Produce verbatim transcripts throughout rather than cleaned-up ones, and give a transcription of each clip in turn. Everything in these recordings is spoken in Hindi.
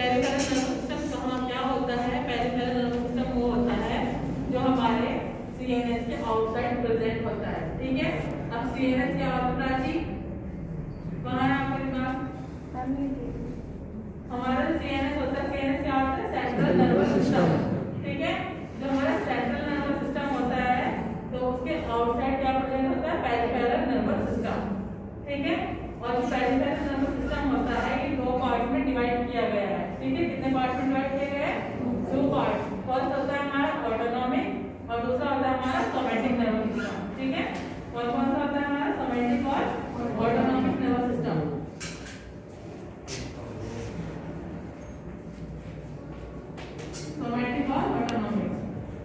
पेरिफेरल नर्वस सिस्टम कहाँ क्या होता है? पेरिफेरल नर्वस सिस्टम वो होता है जो हमारे सीएनएस के आउटसाइड प्रेजेंट होता है, ठीक है। अब सीएनएस क्या होता है प्राची? कहाँ है आपके दिमाग? हमारा सीएनएस होता है, सीएनएस क्या होता है? सेंट्रल नर्वस सिस्टम, ठीक है। जो हमारा सेंट्रल नर्वस सिस्टम होता है तो उसके आउटसाइड क्या प्रेजेंट होता है? पेरिफेरल नर्वस सिस्टम, ठीक है। और पेरिफेरल नर्वस सिस्टम होता है ये दो पार्ट में डिवाइड किया गया है, ठीक है। कितने पार्ट में डिवाइड किया गया है? दो पार्ट। फर्स्ट होता है हमारा ऑटोनॉमिक और दूसरा होता है हमारा सोमैटिक नर्वस सिस्टम, ठीक है। और कौन सा होता है हमारा? सोमैटिक और ऑटोनॉमिक नर्वस सिस्टम। सोमैटिक और ऑटोनॉमिक,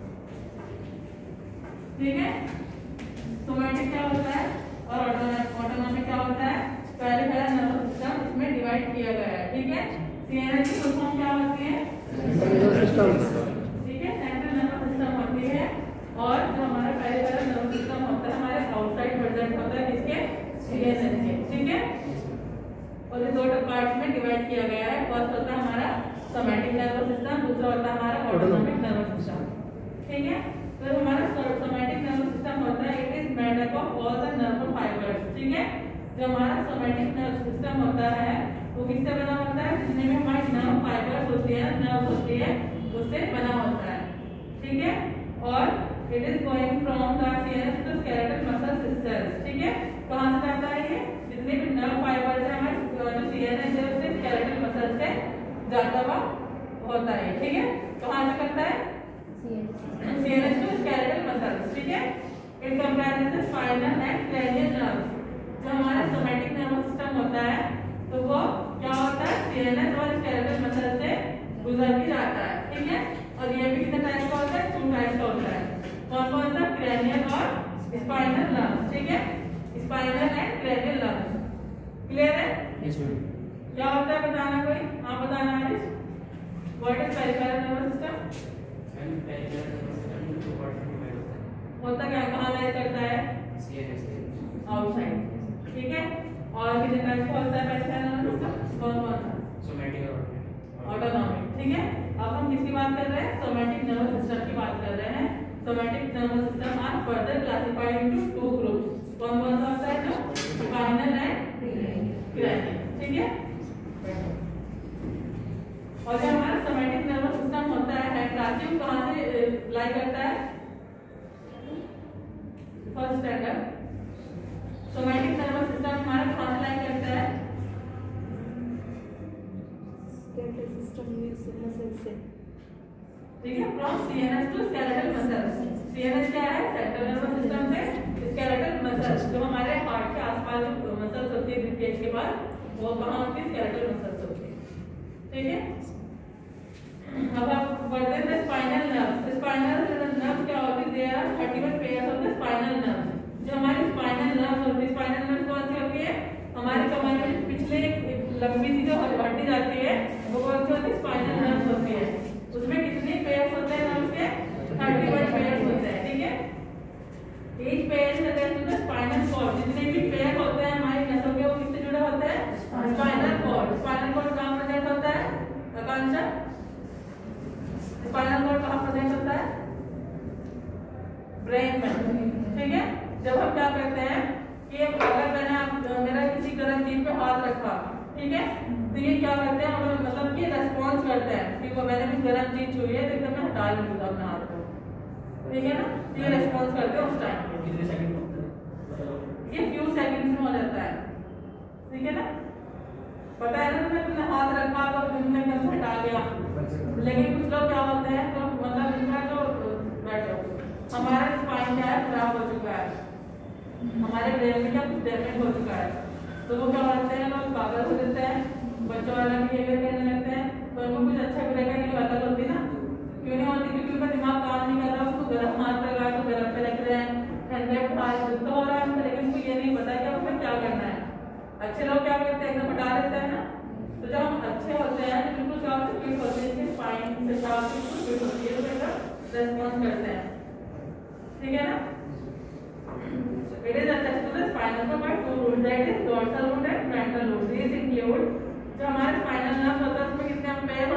ठीक है। सोमैटिक क्या होता है और ऑटोनॉमिक क्या होता है? पेरिफेरल नर्वस सिस्टम इसमें डिवाइड किया गया है, ठीक है। सीएनएस की फुल फॉर्म क्या होती है? नर्वस सिस्टम, ठीक है। सेंट्रल नर्वस सिस्टम होती है और जो हमारा पेरिफेरल नर्वस सिस्टम होता है हमारे आउटसाइड प्रेजेंट होता है किसके? सीएनएस के, ठीक है। और ये दो पार्ट्स में डिवाइड किया गया है। फर्स्ट होता है हमारा सोमैटिक नर्वस सिस्टम, दूसरा होता है हमारा ऑटोनॉमिक नर्वस सिस्टम, ठीक है। तो हमारा सोमैटिक नर्वस सिस्टम होता है it is made up of all the nerve fibres, ठीक है। जो हमारा सोमैटिक नर्वस सिस्टम होता है वो किससे बना होता है? जितने भी हमारी नर्व फाइबर्स होती है, नर्व होती है, उससे बना होता है, ठीक है। और it is going from the CNS to skeletal muscle cells, ठीक है। कहां से जाता है ये? जितने भी नर्व फाइबर्स है हमारे जो सीएनएस है उससे स्केलेटल मसल से जाता हुआ होता है, ठीक है। कहां से करता है? सीएनएस टू स्केलेटल मसल्स, ठीक है। It comprises the spinal and cranial nerves. जो हमारा सोमैटिक नर्वस सिस्टम होता है तो वो क्या होता है? सीएनएस और स्केलेटल मसल से गुजर के जाता है, ठीक है। और ये भी कितने टाइप का होता है? टू टाइप का होता है। कौन कौन सा? क्रेनियल और स्पाइनल नर्व्स, ठीक है। Spinal and cranial nerves, clear है? Yes ma'am. क्या होता है बताना कोई? हाँ बताना Arish. What is peripheral nervous system? Ma'am peripheral nervous system two part में डिवाइड होता है। होता क्या? कहाँ लाइक करता है? सीएनएस के आउटसाइड, ठीक है। और कितने टाइप का होता है पेरिफेरल नर्वस सिस्टम? कौन कौन सा? सोमैटिक और ऑटोनॉमिक, ठीक है। अब हम किसकी बात कर रहे हैं? सोमैटिक नर्वस सिस्टम की बात कर रहे हैं। Somatic nervous system are further classified into two groups. कौन कौन सा होता है? जो स्पाइनल एंड क्रेनियल, ठीक है। और जो हमारा सोमैटिक नर्वस सिस्टम होता है प्राचीन कहां से लाई करता है? First standard. Somatic nervous system हमारा कहां से लाई करता है? स्केलेटल सिस्टम मसल से, ठीक है। From CNS to skeletal muscles. CNS क्या है? सेंट्रल नर्वस सिस्टम से स्केलेटल मसल्स, जो हमारे हार्ट के आसपास जो मसल्स होती है ब्रेन के बाद वो कहां होती है? स्केलेटल मसल्स होती है, ठीक है। अब आप बढ़ते हैं स्पाइनल नर्व। स्पाइनल नर्व क्या होती है? There are thirty one pairs of the spinal nerve. जो हमारी स्पाइनल नर्व होती है, स्पाइनल नर्व कौन सी होती है? हमारी कमर में पिछले लंबी सी जो हड्डी जाती है वो कौन सी होती है? स्पाइनल नर्व होती है। उसमें कितने पेयर्स होते हैं नर्व के? थर्टी वन पेयर्स होते हैं, ठीक है। Each pair is attached to the spinal cord. जितने भी पेयर होते हैं हमारी नसों के वो किससे जुड़े होते हैं? Spinal cord. स्पाइनल कॉर्ड कहां प्रेजेंट होता है? आकांक्षा, स्पाइनल कॉर्ड कहां प्रेजेंट होता है? ब्रेन में, ठीक है। जब हम क्या करते हैं कि अगर मैंने आप मेरा किसी गर्म चीज पे हाथ रखा, ठीक है, तो ये क्या करते हैं? हम मतलब कि रेस्पॉन्स करते हैं कि वो मैंने भी गर्म चीज छुई है तो एकदम मैं हटा लूंगा अपने हाथ को, ठीक है ना। ये रेस्पॉन्स करते हैं उस टाइम पे। कितने सेकंड होता है? ये फ्यू सेकंड्स में हो जाता है, ठीक है ना। पता है ना, तुमने हाथ रखा तो तुमने एकदम हटा लिया। लेकिन कुछ लोग क्या होते हैं तो मतलब इनका जो बैठो हमारा स्पाइन क्या है? खराब हो चुका है, हमारे ब्रेन में क्या कुछ डैमेज हो चुका है, तो वो क्या करते हैं? लोग पागल हो जाते हैं, बच्चों वाला बिहेवियर करने लगते हैं। तो उनको कुछ अच्छा करेगा कि बात होती ना, क्यों नहीं होती? क्योंकि उनका दिमाग काम नहीं कर रहा। उसको गर्म हाथ लगा तो गर्म पे रख रहे हैं, ठंडे हाथ तो हो रहा है, लेकिन उनको ये नहीं पता कि हमें क्या करना है। अच्छे लोग क्या करते हैं? एकदम हटा देते हैं ना। तो जब हम अच्छे होते हैं तो बिल्कुल साफ फिट होते हैं, इसके स्पाइन से साफ बिल्कुल फिट होती है, तो एकदम रेस्पॉन्स करते हैं, ठीक है ना। It is attached to the spinal cord by two roots, that is dorsal root and frontal root. These include जो हमारे spinal nerve होता है उसमें कितने पेयर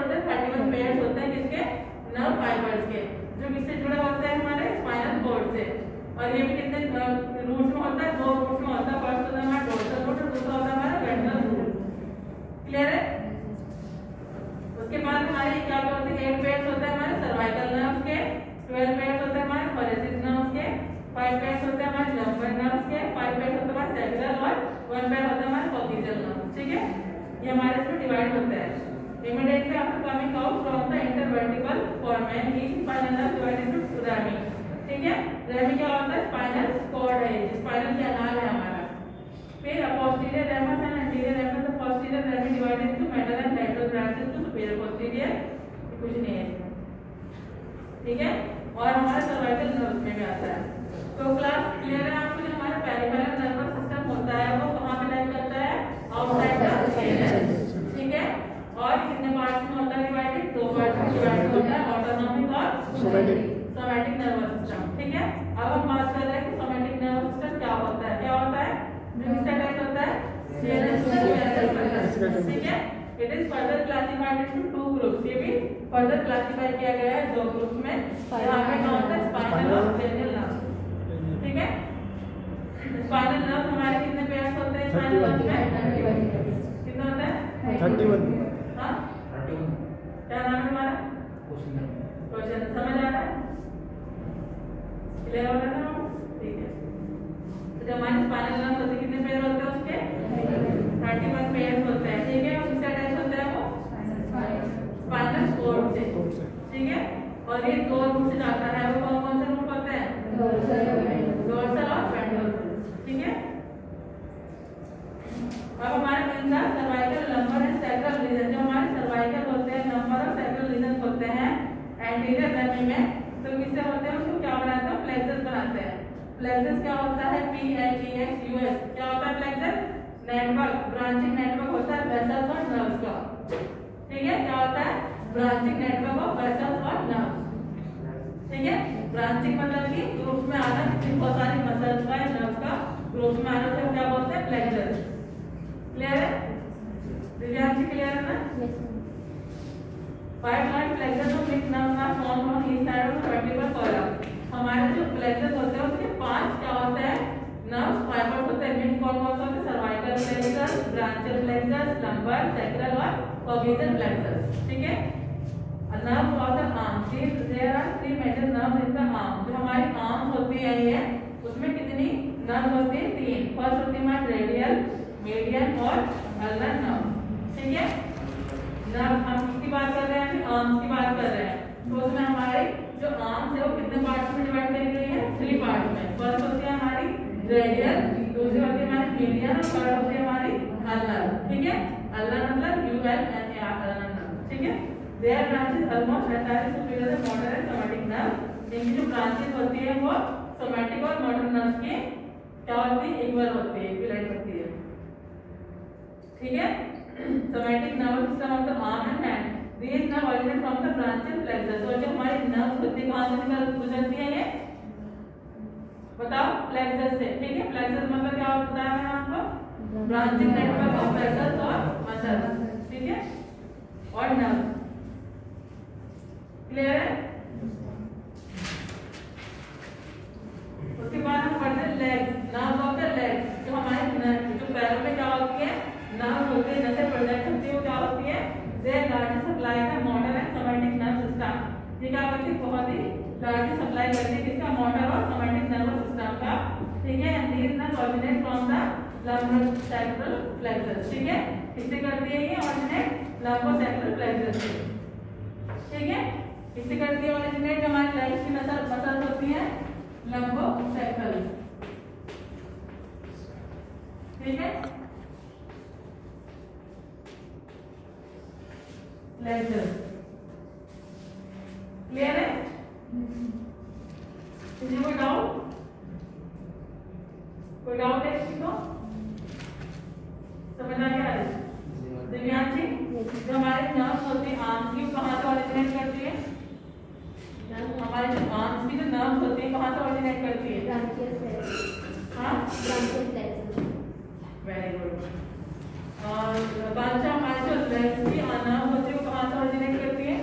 है, ये हमारे इसमें डिवाइड होता है। Immediately after coming out from the intervertebral foramen, each spinal nerve divided into rami. ठीक है, rami क्या होता है? स्पाइनल कॉर्ड है, स्पाइनल कैनाल है हमारा। फिर posterior ramus and anterior ramus, the posterior rami divided into medial and lateral branches to superior posterior, कुछ नहीं है, ठीक है। और हमारा सर्वाइकल नर्व में भी आता है। तो क्लास क्लियर है आपको? जो हमारा पेरिफेरल नर्वस सिस्टम होता है वो कहाँ पे लाइक करता है? आउटसाइड द स्केलेटन, ठीक है। और कितने पार्ट्स में होता है डिवाइडेड? दो पार्ट्स में डिवाइड होता है, ऑटोनॉमिक और सोमैटिक सोमैटिक नर्वस सिस्टम, ठीक है। अब हम बात कर रहे हैं कि सोमैटिक नर्वस सिस्टम क्या होता है? क्या होता है? जो किसका टाइप होता है? सीएनएस, ठीक है। It is further classified into two groups, ये भी फर्दर क्लासिफाई किया गया है दो ग्रुप में। यहाँ पे कौन सा? स्पाइनल और क्रेनियल नर्व, ठीक है। स्पाइनल नर्व हमारे कितने पेयर्स होते हैं स्पाइनल नर्व में? कितना होता है? इकतीस। हाँ, क्या नाम है हमारा? क्वेश्चन समझ आ रहा है? क्लियर हो रहा है ना? ठीक है। तो जब हमारे स्पाइनल नर्व होते कितने पेयर होते हैं उसके? इकतीस पेयर्स होते हैं, ठीक है। और किससे अटैच होते हैं वो? स्पाइनल कॉर्ड से, ठीक है। और ये दो रूट से जाता है, वो कौन कौन से रूट होते हैं? डोर्सल और वेंट्रल, ठीक है। अब हमारे in the cervical lumbar and sacral region, जो हमारे सर्वाइकल होते हैं, लंबर और सैक्रल रीजन होते हैं एंटीरियर रमी में, तो किससे होते हैं? उसको क्या बनाते हैं? फ्लेक्सस बनाते हैं। फ्लेक्सस क्या होता है? P H E X U S, क्या होता है फ्लेक्सस? नेटवर्क, ब्रांचिंग नेटवर्क होता है वेसल्स और नर्व्स का, ठीक है। क्या होता है? ब्रांचिंग नेटवर्क ऑफ वेसल्स और नर्व्स, ठीक है। ब्रांचिंग मतलब कि ग्रुप में आना, बहुत सारी मसल्स का या नर्व्स का ग्रुप में आना से क्या बोलते हैं? फ्लेक्सस। क्लियर है? दिव्यांशी क्लियर है ना? Five line plexus of mix nerves are formed on each side of vertebral column. हमारे जो फ्लेक्सस होते हैं उसके पांच क्या होते हैं? नर्व फाइबर्स होते हैं। मेन कौन कौन से होते हैं? Cervical plexus, brachial plexus, lumbar, sacral और कॉग्निटल फ्लेक्सस, ठीक है। Nerve of the arm, there are three major nerves in the arm. जो हमारी आर्म होती है ये, उसमें कितनी नर्व होती है? तीन। फर्स्ट होती है हमारी रेडियल, मीडियन और अल्नर नर्व, ठीक है। नर्व हम किसकी बात कर रहे हैं? अभी आर्म्स की बात कर रहे हैं। तो उसमें हमारी जो आर्म्स है वो कितने पार्ट्स में डिवाइड करी गई है? थ्री पार्ट में। फर्स्ट होती है हमारी रेडियल, दूसरी होती है हमारी मीडियन और थर्ड होती है हमारी अल्नर, ठीक है। अल्नर मतलब U L N A R, ulnar, ठीक है। Their branches almost entirely superior to motor and somatic nerve. इनकी जो ब्रांचेस होती है वो सोमैटिक और मोटर नर्व के क्या होती है? इक्वल होती है, इक्विवेलेंट होती है, ठीक है। Somatic nervous system of the arm and hand, these nerve originate from the branchial plexus। और जो हमारी नर्व होती है कहां से निकल गुजरती है ये? बताओ, प्लेक्सस से, ठीक है। प्लेक्सस मतलब क्या होता है आपको? ब्रांचिंग नेटवर्क ऑफ वेसल्स और मसल्स, ठीक है, और नर्व। क्लियर है? उसके बाद हम पढ़ते हैं legs, nerve of the legs. जो हमारे जो पैरों में क्या होती है? नर्व होती है, जैसे प्रोजेक्ट होती है वो क्या होती है? Their largest supply का motor and somatic nerve system। ये क्या करती है? बहुत ही large supply करती है किसका? मोटर और somatic nervous system का, ठीक है। And these nerves originate from the lumbosacral plexus, ठीक है। किससे करती है ये? originate lumbosacral plexus से, ठीक है। किससे करती है originate? जो हमारी legs की मसल मसल होती है lumbosacral, ठीक है। लेजर, क्लियर है? किसी को डाउट? कोई डाउट है किसी को? समझ आ गया है? दिव्यांशी, जो हमारे नर्व्स होती है आर्म्स की, कहाँ से ऑरिजिनेट करती है? हमारे जो आर्म्स की जो नर्व्स होती है कहाँ से ऑरिजिनेट करती है? हाँ, वेरी गुड। और बादशाह हमारे जो लेग्स की नर्व होती है वो कहाँ से ऑरिजिनेट करती है?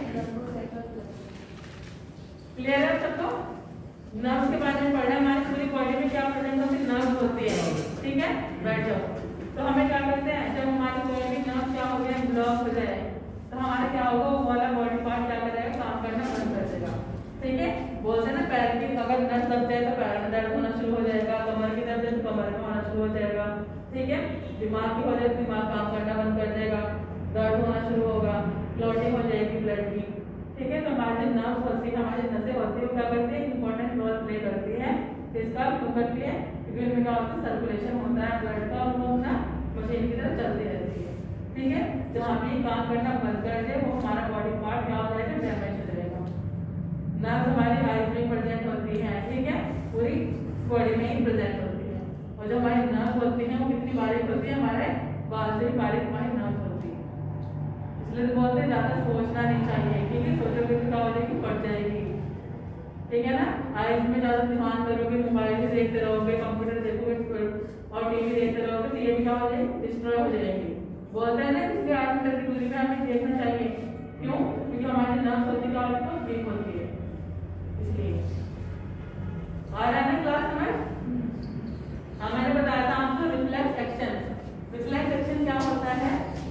क्लियर है सबको? नर्व्स के बारे में पढ़ना है। हमारी पूरी बॉडी में क्या प्रेजेंट होती है? नर्व होती है, ठीक है। बैठ जाओ। तो हमें क्या करते हैं? जब हमारी बॉडी नर्व क्या हो गया? ब्लॉक हो जाए तो हमारा क्या होगा? वो वाला बॉडी पार्ट क्या करेगा? काम करना बंद कर देगा, ठीक है। बोलते हैं ना पैर की अगर नस दब जाए तो पैर में दर्द होना शुरू हो जाएगा, कमर की दर्द है तो कमर में होना शुरू हो जाएगा, ठीक है। दिमाग की वजह से दिमाग काम करना बंद कर देगा, दर्द होना शुरू होगा, क्लॉटिंग हो जाएगी ब्लड की। ठीक है, तो हमारी जो नर्व होती है, हमारी नसें होती है, वो क्या करती है, इंपॉर्टेंट रोल प्ले करती है। इसका क्यों करती है, क्योंकि उनमें क्या होता है, सर्कुलेशन होता है ब्लड का, और वो ना मशीन की तरफ चलती रहती है। ठीक है, जब हम ये काम करना बंद कर दे, वो हमारा बॉडी पार्ट क्या हो जाएगा, डैमेज हो जाएगा। नर्व हमारी आईज में प्रेजेंट होती है, ठीक है, पूरी बॉडी में ही प्रेजेंट होती है। और जो हमारी नर्व होती है वो कितनी बारीक होती है, हमारे बाल से भी बारीक हमारी नर्व होती है। इसलिए तो बोलते हैं ज्यादा सोचना नहीं चाहिए, ठीक है, सोचोगे तो क्या हो जाएगी, पड़ जाएगी। ठीक है ना, आईज में ज्यादा ध्यान करोगे, मोबाइल भी देखते रहोगे, कंप्यूटर देखोगे और टीवी देखते रहोगे, तो ये भी क्या हो जाएगी, डिस्ट्रॉय हो जाएगी। बोलते हैं ना, इसलिए आठ मीटर की दूरी पे हमें देखना चाहिए। क्यों, क्योंकि हमारी नर्व होती क्या होती है, वीक होती है, इसलिए। आ रहा है ना क्लास में? हाँ, मैंने बताया था आपको रिफ्लेक्स एक्शन। रिफ्लेक्स एक्शन क्या होता है,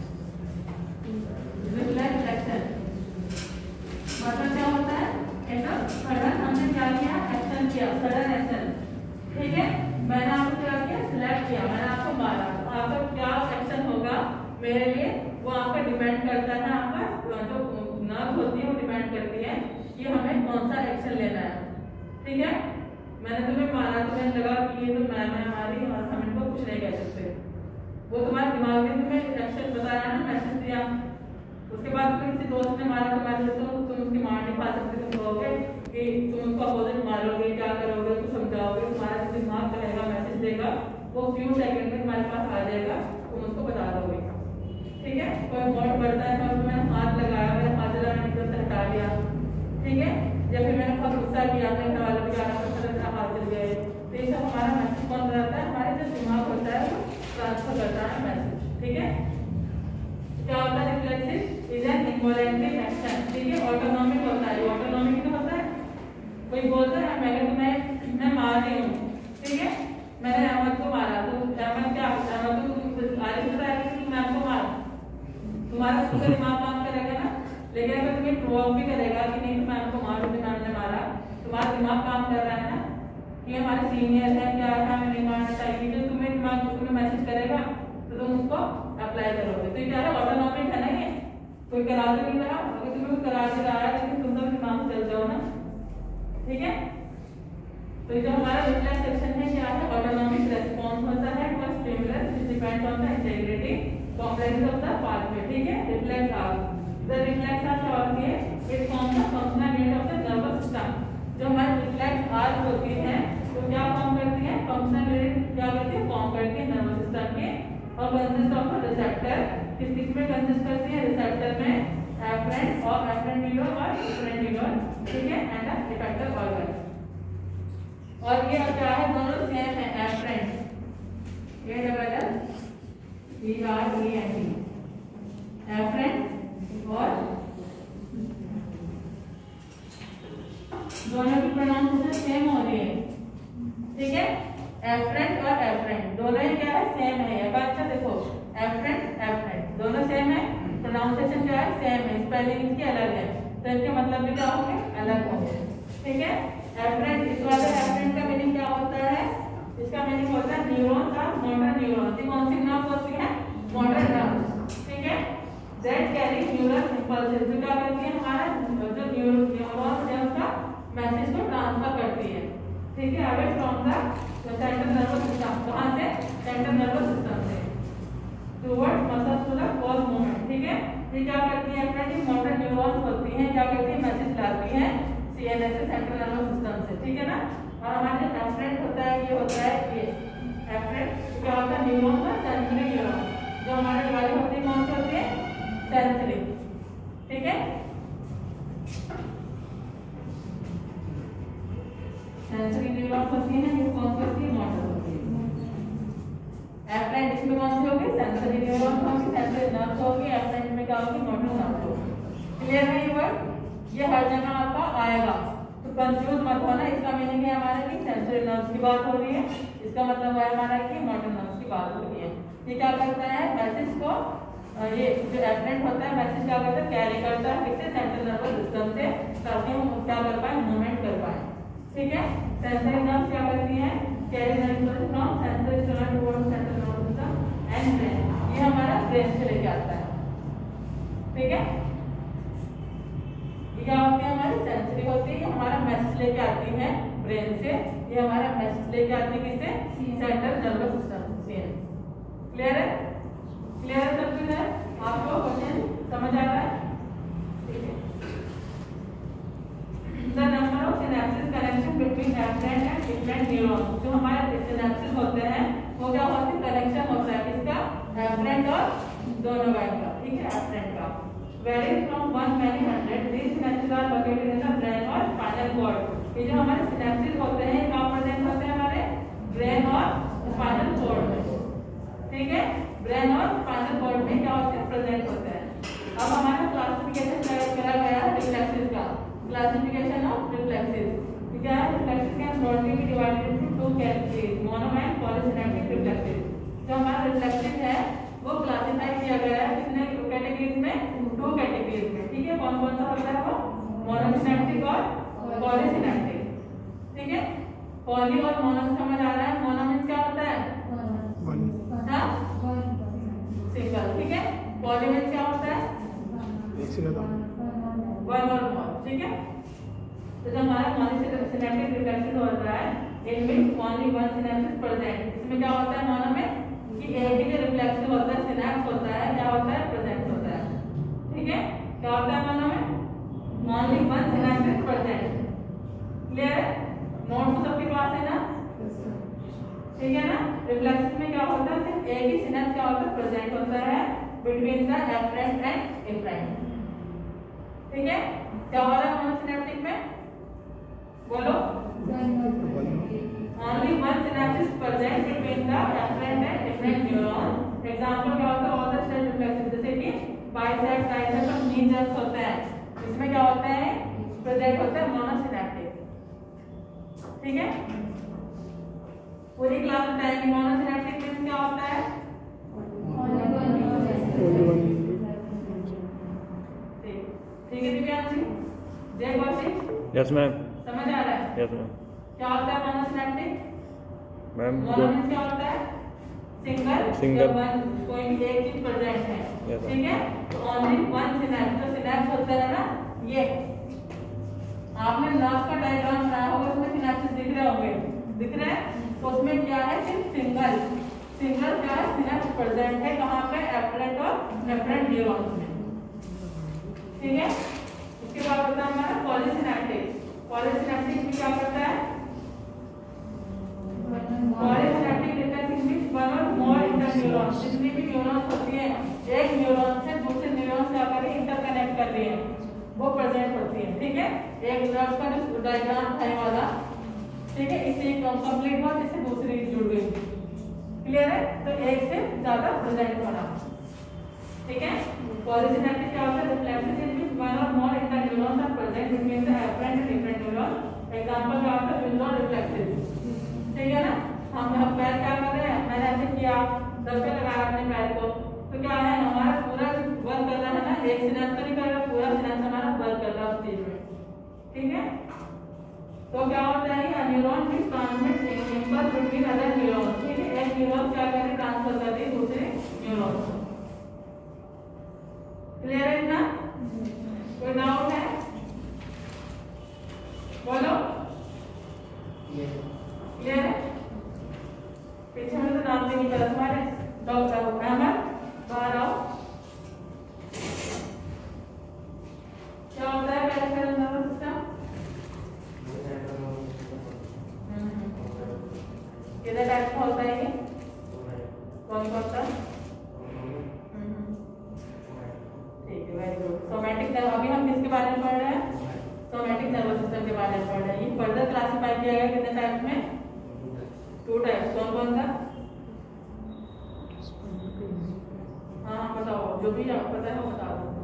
रिफ्लेक्स एक्शन मतलब क्या होता है, एकदम सडन हमने क्या किया, एक्शन किया, सडन एक्शन। ठीक है, मैंने आपको क्या किया, सिलेक्ट किया, मैंने आपको मारा, तो आपका क्या एक्शन होगा मेरे लिए, वो आपका डिपेंड करता है, आपका जो नर्व होती है वो डिपेंड करती है कि हमें कौन सा एक्शन लेना है। ठीक है, मैंने तुम्हें मारा, तुम्हें लगा कि ये तो मैं मैं हमारी और हम इनको कुछ नहीं कह सकते, वो तुम्हारे दिमाग में तुम्हें एक्शन बताया ना, मैसेज दिया। उसके बाद तुम्हें किसी दोस्त ने मारा, तुम्हारे तो तुम उसकी मार नहीं खा सकते, तुम कहोगे कि तुम उसको अपोजिट मारोगे, क्या करोगे, कुछ समझाओगे, तुम्हारा जो दिमाग कहेगा, मैसेज देगा, वो फ्यू सेकंड में तुम्हारे पास आ जाएगा, तुम उसको बता दोगे। ठीक है, कोई मौत बढ़ता है तो मैंने हाथ लगाया, मैंने हाथ लगाने एकदम से हटा लिया। ठीक है, या फिर मैंने बहुत गुस्सा किया, अपने घर वालों को जाना पसंद था, हाथ जल गए, तो ये सब हमारा मैसेज कौन करता है, हमारे जो दिमाग होता है वो ट्रांसफर करता है मैसेज। ठीक है, क्या होता है, reflexive is an involuntary action. ठीक है, ऑटोनॉमिक होता है, ऑटोनॉमिक तो होता है, कोई बोलता है मैंने तुम्हें मैं मार रही हूँ, ठीक है, मैंने अहमद को मारा, तो अहमद क्या, अहमद को आरिफ बताया कि मैं आपको मारा, तुम्हारा पूरा दिमाग काम करेगा ना। लेकिन अगर तुम्हें प्रोवोक भी करेगा कि नहीं मैं आपको मारूं, तो मैंने मारा, तुम्हारा दिमाग काम कर रहा है ना कि हमारे सीनियर है, क्या है, हमें नहीं मारना चाहिए, जो तुम्हें दिमाग तुम्हें मैसेज करेगा तो तुम उसको अप्लाई करोगे। तो ये क्या है, ऑटोनॉमिक है ना, ये कोई करा तो नहीं रहा, अगर तुम्हें करा के रहा है लेकिन तुम तो दिमाग चल जाओ ना। ठीक है, तो जो हमारा रिफ्लेक्स एक्शन है क्या है, ऑटोनॉमिक रेस्पॉन्स होता है to stimulus which depends on the integrity complex of the pathway. ठीक है, reflex arc the reflex arc क्या होती है, it forms the functional unit of the nervous system. जो हमारी रिफ्लेक्स आर्क होती है तो क्या फॉर्म करती है, फंक्शनल यूनिट क्या करती है, फॉर्म करती है नर्वस सिस्टम के, और कंसिस्ट ऑफ अ रिसेप्टर। किस किस में कंसिस्ट करती है, रिसेप्टर में एफरेंट और एफरेंट न्यूरॉन और इफरेंट न्यूरॉन। ठीक है, एंड द इफेक्टर ऑर्गन। और ये क्या है, दोनों सेम है, एफरेंट ये double L E R E N T, efferent और दोनों की प्रोनाउंसिएशन सेम हो रही है। ठीक है, एफरेंट और एफरेंट दोनों ही क्या है, सेम है। अच्छा देखो, एफरेंट एफरेंट दोनों सेम है, प्रोनाउंसिएशन क्या है, सेम है, स्पेलिंग इनकी अलग है, तो इसके मतलब भी क्या होंगे, अलग होंगे। ठीक है, एफरेंट, इस वाले एफरेंट का मीनिंग क्या होता है, इसका मीनिंग होता है न्यूरॉन का मोटर न्यूरॉन। कौन सी नर्व होती है, मोटर नर्व। ठीक है, दैट कैरी न्यूरल इंपल्सेस, जो क्या करती है, हमारा जो न्यूरॉन है उसका मैसेज को ट्रांसफर करती है। ठीक है, away from the central nervous system, कहां से, सेंट्रल नर्वस सिस्टम से toward muscles to the core movement. ठीक है, ये क्या करती है, एफरेंट मोटर न्यूरॉन्स होती हैं, क्या करती है, मैसेज लाती है सीएनएस से, सेंट्रल नर्वस सिस्टम से। ठीक है ना, और हमारा जो एफरेंट होता है ये होता है, ये एफरेंट क्या होता है, न्यूरॉन का सेंसरी न्यूरॉन, जो हमारे वाली होती है, कौन सी होती है, सेंसरी। ठीक है, सेंसरी न्यूरॉन्स होती है, ये कौन सी होती है, मोटर होती है। एफरेंट इसमें कौन सी होगी, सेंसरी न्यूरॉन्स होगी, सेंसरी नर्व्स होगी, एफरेंट में क्या होगी, मोटर नर्व्स होगी। क्लियर है ये वर्ड, ये हर जगह आपका आएगा, तो कंफ्यूज मत होना। इसका मीनिंग है हमारा कि सेंसरी नर्व्स की बात हो रही है, इसका मतलब है हमारा कि मोटर नर्व्स की बात हो रही है। ये क्या करता है, मैसेज को, ये जो एफरेंट होता है मैसेज क्या करता है, कैरी करता है किससे, सेंट्रल नर्वस सिस्टम से, ताकि हम क्या कर पाए, मूवमेंट कर पाए। ठीक है, सेंसरी नर्व्स क्या करती है, carry the impulse from sensory stone towards central nervous system and brain, ये हमारा ब्रेन से लेके आता है, ठीक है। ये क्या होती है, हमारी सेंसरी होती है, ये हमारा मैसेज लेके आती है ब्रेन से, ये हमारा मैसेज लेके आती है किससे, सेंट्रल नर्वस सिस्टम से। क्लियर है, क्लियर है सब कुछ है, आपको क्वेश्चन समझ आ रहा है, ठीक है। The number of synapses connection between afferent and different neurons, जो हमारे सिनेप्सिस होते हैं वो क्या होते हैं, कनेक्शन होता है किसका, एफरेंट और दोनों वाइड का, ठीक है, एफरेंट का। Varies from one many hundred, these synapses are located in the brain और spinal cord। ये जो हमारे सिनेप्सिस होते हैं कहाँ प्रेजेंट होते हैं, हमारे ब्रेन और स्पाइनल कॉर्ड में, ठीक है, ब्रेन और स्पाइनल कॉर्ड में क्या होते हैं, प्रेजेंट होते हैं। अब हमारा क्लासिफिकेशन करा गया है रिफ्लेक्सेस का, क्लासिफिकेशन ऑफ रिफ्लेक्सेस, क्या है, reflexes can broadly be divided into two categories, mono and polysynaptic reflexes. जो हमारा रिफ्लेक्सेस है वो क्लासिफाई किया गया है कितने कैटेगरीज में, टू कैटेगरीज में, ठीक है। कौन कौन सा होता है वो, मोनोसिनेप्टिक और पॉलीसिनेप्टिक, ठीक है। पॉली और मोनो समझ आ रहा है, मोनो मींस क्या होता है, हाँ सिंगल, ठीक है। पॉली मींस क्या होता है, वन और मोर, ठीक है। तो जब हमारा मोनोसिनेप्टिक रिफ्लेक्सेस होता है, इनमें ओनली वन सिनेप्सिस प्रेजेंट, इसमें क्या होता है मोनो में कि एक ही रिफ्लेक्स होता है, सिनेप्स होता है, क्या होता है, प्रेजेंट होता है, ठीक है। क्या होता है मोनो में, only one synapses present. Clear है, नोट तो सबके पास है ना, ठीक है ना। रिफ्लेक्स में क्या होता है, सिर्फ एक ही सिनेप्स क्या होता है, प्रेजेंट होता है between the afferent and efferent, ठीक है। क्या हो रहा है मोनोसिनेप्टिक में, बोलो, only one synapse is present between the afferent and different neurons। Example क्या होता है, all the stage reflexes, जैसे कि बाइसेप्स, ट्राइसेप्स और नी जर्म्स होते हैं, इसमें क्या होते हैं, प्रेजेंट होते हैं मोनोसिनेप्टिक, ठीक है। पूरी क्लास बताएंगे मोनोसिनेप्टिक मींस क्या होता है, ठीक है दिव्यांशी, जय कौशिक, यस मैम, समझ आ रहा है, यस मैम। क्या होता है मोनोसिनेप्टिक मैम, मोनो मींस क्या होता है, सिंगल, सिंगल, वन, कोई भी एक चीज प्रेजेंट है, yes, ठीक है। तो ओनली वन सिनेप्स, जो सिनेप्स होता है ना, ये आपने नर्व का डायग्राम बनाया होगा, उसमें सिनेप्स दिख रहे होंगे, दिख रहे हैं, तो उसमें क्या है, सिर्फ सिंगल सिंगल क्या है, सिनेप्स प्रेजेंट है, कहाँ पे, एफरेंट और एफरेंट न्यूरॉन्स में, ठीक है। इसके बाद होता है हमारा पॉलीसिनेप्टिक। पॉलीसिनेप्टिक में क्या करता है, polysynaptic reflexes means one or more interneurons, जितनी भी न्यूरॉन्स होती हैं एक न्यूरॉन से दूसरे न्यूरॉन से आकर इंटरकनेक्ट कर रही है, वो प्रेजेंट होती है, ठीक है। एक नर्व का जो डायग्राम था वाला, ठीक है, इससे कंप्लीट हुआ, जिससे दूसरी जुड़ गई, क्लियर है। तो एक से ज्यादा प्रेजेंट होना, ठीक है। पॉलीसिनेप्टिक क्या होता है, reflexes in which one or more interneurons are present between the afferent and different neuron. Example क्या होता है, विंडो रिफ्लेक्सेस, ठीक है ना। हम हम पैर क्या कर रहे हैं, मैंने ऐसे किया, दस पे लगाया अपने पैर को, तो क्या है, हमारा पूरा वर्क कर रहा है ना, एक सिनेप्स तो नहीं कर रहा, पूरा सिनेप्स हमारा वर्क कर रहा है उस चीज में, ठीक है। तो क्या होता है, ये न्यूरॉन भी transmit impulse between other neurons, ठीक है। एक न्यूरॉन क्या कर रही है, ट्रांसफर कर रही है दूसरे न्यूरॉन को, क्लियर है ना। कोई डाउट है, बोलो, क्लियर है। पीछे में तो नाम नहीं पता तुम्हारे, डॉक्टर अहमद, बाहर आओ। क्या होता है पेरिफेरल नर्वस सिस्टम, कितने टाइप का होता है ये, कौन कौन सा, ठीक है, वेरी गुड। सोमैटिक नर्व, अभी हम किसके बारे में पढ़ रहे हैं, सोमैटिक नर्वस सिस्टम के बारे में पढ़ रहे हैं। ये फर्दर क्लासिफाई किया गया कितने टाइप में, टू टाइप, कौन कौन सा, हाँ हाँ बताओ, जो भी आपको पता है वो बता दो।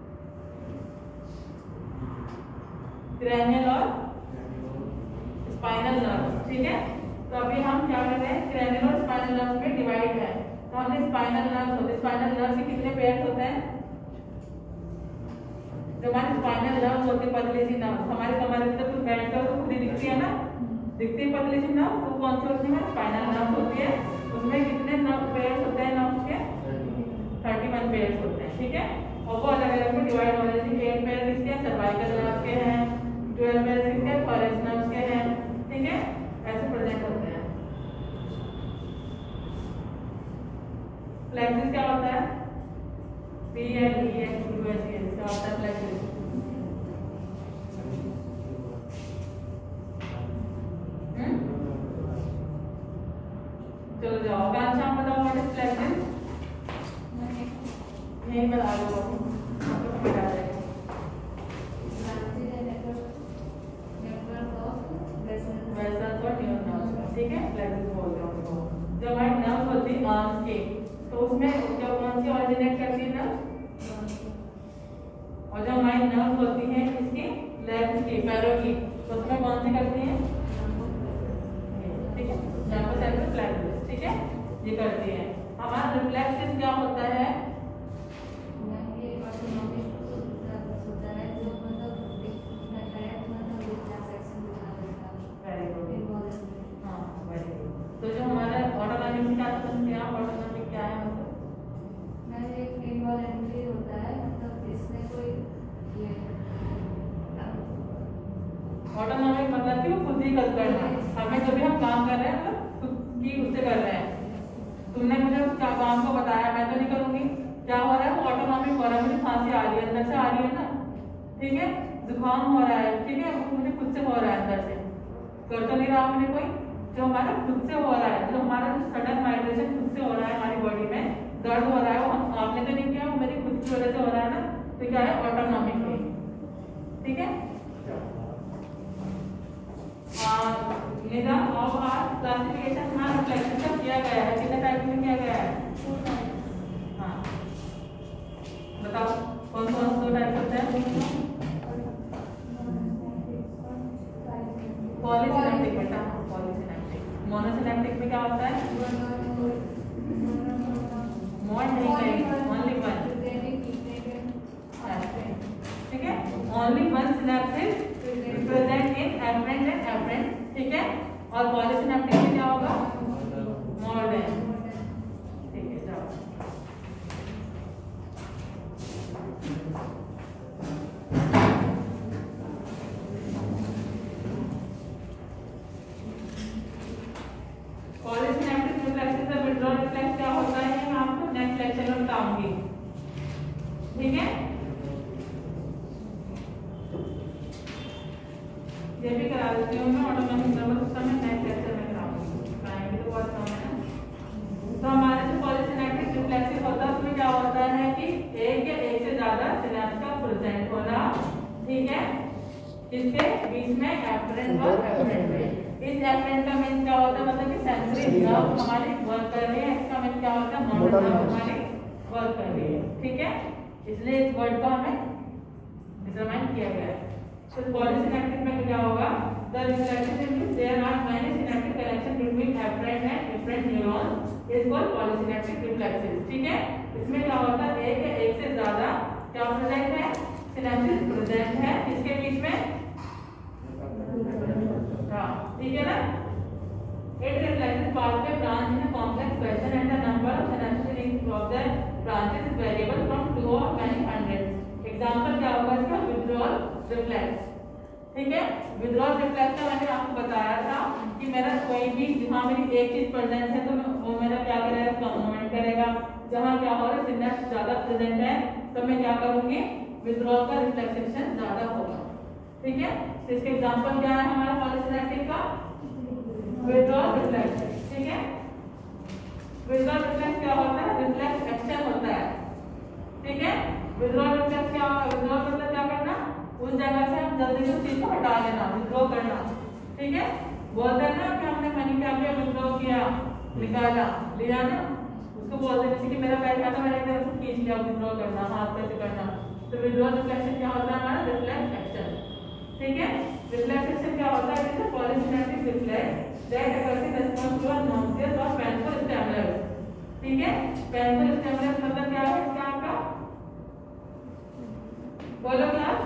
क्रैनियल और स्पाइनल नर्व, ठीक है। तो अभी हम क्या कर रहे हैं, क्रैनियल और स्पाइनल नर्व में डिवाइड है, तो हमने स्पाइनल नर्व होते हैं, स्पाइनल नर्व के कितने पेयर्स होते हैं, जो हमारी स्पाइनल नर्व होती है, पतली सी नर्व, हमारे कमर में जब बैठते हो तो खुद ही दिखती है ना, दिखती है पतली सी नर्व, तो कौन सी होती है, स्पाइनल नर्व होती है। उसमें कितने नर्व पेयर्स होते हैं नर्व के? थर्टी वन पेयर्स होते हैं, ठीक है। और वो अलग अलग में डिवाइड हो जाते हैं। एट पेयर किसके हैं? सर्वाइकल नर्व के हैं। ट्वेल्व पेयर किसके हैं? फॉरेस्ट नर्व के हैं, ठीक है। ऐसे प्रेजेंट होते हैं। प्लेक्सिस क्या होता है? P L E X U S S क्या होता है प्लेक्सिस? चलो जाओ कांचा बताओ व्हाट इज प्लेक्सिस? नहीं बता दो आपको समझ आ जाएगा। वैसा तो न्यूरॉन्स, ठीक है। प्लेक्सिस बोलते हैं उनको। जब हमारी नर्व होती है आर्म्स के, तो उसमें क्या कौन सी ऑरिजिनेट करती है नर्व? और जब हमारी नर्व होती है इसकी लेग्स की, पैरों की, तो उसमें कौन सी करती है? ठीक है, नर्वस एक्सिस प्लेक्सिस, ठीक है, ये करती है। हमारा रिफ्लेक्सिस क्या होता है? तो जो हमारा ऑटोनॉमिक क्या समझते हैं आप? ऑटोनॉमिक क्या है मतलब? मैंने एक इनवॉलंटरी होता है, मतलब इसमें कोई ये ऑटोनॉमिक मतलब कि वो खुद ही कर करना। हमें जो भी हम काम कर रहे हैं मतलब खुद की उससे कर रहे हैं। तुमने मुझे उस काम को बताया, मैं तो नहीं करूंगी। क्या हो रहा है? वो ऑटोनॉमिक हो रहा है। मुझे खांसी आ रही है, अंदर से आ रही है ना, ठीक है। जुकाम हो रहा है, ठीक है, वो मुझे खुद से हो रहा है, अंदर से कर तो नहीं रहा आपने कोई। जो हमारा खुद से हो रहा है, जो हमारा जो सडन माइग्रेशन खुद से हो रहा है, हमारी बॉडी में दर्द हो रहा है, वो हम आपने तो नहीं किया, वो मेरी खुद की वजह से हो रहा है ना, तो क्या है? ऑटोनॉमिक है, ठीक है। निजाम ऑफ आर क्लासिफिकेशन हाँ रिफ्लेक्शन का किया गया है। कितने टाइप में किया गया है? हाँ बताओ कौन कौन दो टाइप होते हैं? पॉलीसिनेप्टिक बेटा, पॉलीसिनेप्टिक। मोनोसिनेप्टिक में क्या होता है? मोड नहीं करेंगे, ओनली वन, ठीक है। Only one synapses present in afferent and efferent, ठीक है। और पॉलीसिनेप्टिक में क्या होगा? मोर देन, ठीक है। जाओ पॉलीसिनेप्टिक रिफ्लेक्स का विड्रॉल रिफ्लेक्स क्या होता है मैं आपको नेक्स्ट लेक्चर में बताऊंगी, ठीक है। ये भी करा देती हूँ मैं ऑटोनॉमिक नर्वस सिस्टम में नेक्स्ट लेक्चर में कराऊंगी, टाइम भी तो बहुत कम है ना। तो हमारे जो पॉलीसिनेप्टिक रिफ्लेक्स होता है उसमें क्या होता है कि एक या एक से ज्यादा सिनेप्स का प्रेजेंट होना, ठीक है। इसके बीच में एफरेंट और एफरेंट में, इस एफरेंट का मीन क्या होता है? मतलब कि सेंसरी नर्व हमारी वर्क कर रही है। इसका मीन क्या होता है? मोटर नर्व हमारी वर्क कर रही है, ठीक है। इसलिए इस वर्ड को हमें डिटरमाइन किया गया है। तो पॉलीसिनेप्टिक में क्या होगा? The reflection means there are many synaptic connection between afferent and efferent neuron is called polysynaptic reflexes, ठीक है। इसमें क्या होता है? एक या एक से ज्यादा क्या प्रेजेंट है? सिनेप्सिस प्रेजेंट है। इसके बीच में ठीक है ना। It reflects pathway branch in a complex fashion and the number of synapses of the branches is variable from two or many hundreds. Example क्या होगा इसका? withdrawal reflex, ठीक है। withdrawal reflex का मैंने आपको बताया था कि मेरा कोई भी जहाँ मेरी एक चीज प्रेजेंट है तो वो मेरा क्या करेगा? मूवमेंट करेगा। जहाँ क्या हो रहा है? सिनेप्स ज्यादा प्रेजेंट है तो मैं क्या करूंगी? withdrawal का रिफ्लेक्सेशन ज्यादा होगा, ठीक है। तो इसके एग्जांपल क्या है हमारा पॉलीसिनेप्टिक का? विड्रॉल रिफ्लेक्स, ठीक है। विड्रॉल रिफ्लेक्स क्या होता है? रिफ्लेक्स एक्शन होता है, ठीक है। विड्रॉल रिफ्लेक्स क्या? विड्रॉल मतलब क्या करना? उस जगह से हम जल्दी से चीज को हटा लेना, विड्रॉ करना, ठीक है। बोलते हैं ना कि हमने मनी क्या किया? विड्रॉ किया, निकाला, लिया ना, उसको बोलते हैं। जैसे कि मेरा पैसा था, मैंने इधर से खींच लिया, विड्रॉ करना, हाथ कैसे करना। तो विड्रॉल रिफ्लेक्शन क्या होता है हमारा? रिफ्लेक्स एक्शन, ठीक है। रिफ्लेक्स एक्शन क्या होता है? जैसे polysynaptic reflex that occurs in response to a nauseous or painful stimulus, ठीक है। painful stimulus मतलब क्या है इसका? आपका बोलो क्लास।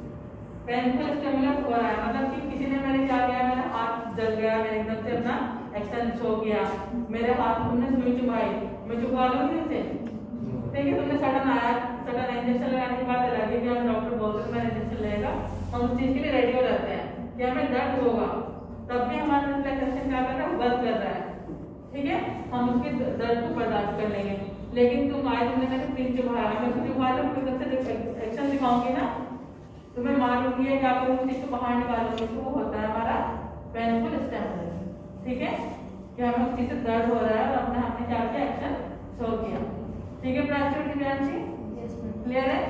painful stimulus हो रहा है मतलब कि किसी ने मेरे क्या किया? मेरा हाथ जल गया, मेरे एकदम से अपना एक्शन शो किया, मेरे हाथ में तुमने सुई चुभाई, मैं चुभा लूंगी उसे? ठीक है, तुमने सडन आया, सडन इंजेक्शन लगाने के बाद लगे कि हम डॉक्टर बोलते हैं मेरा इंजेक्शन लेगा, हम उस चीज के लिए रेडी हो जाते हैं कि हमें दर्द होगा, तब भी हमारा रिफ्लेक्शन क्या कर रहा है, वर्क कर रहा है। ठीक है, हम उसके दर्द को बर्दाश्त कर लेंगे। लेकिन तुम आए, तुमने मेरे पिन चुभाया, मैं तुझे चुभा लूं, फिर सबसे एक्शन दिखाऊंगी ना, तुम्हें मारूंगी या क्या करूंगी, चीज को बाहर निकालूंगी, तो वो होता है हमारा पेनफुल स्टिमुलस। ठीक है, कि हमें उस चीज से दर्द हो रहा है और अपने हमने क्या किया, एक्शन शो किया। ठीक है प्राची, क्लियर है?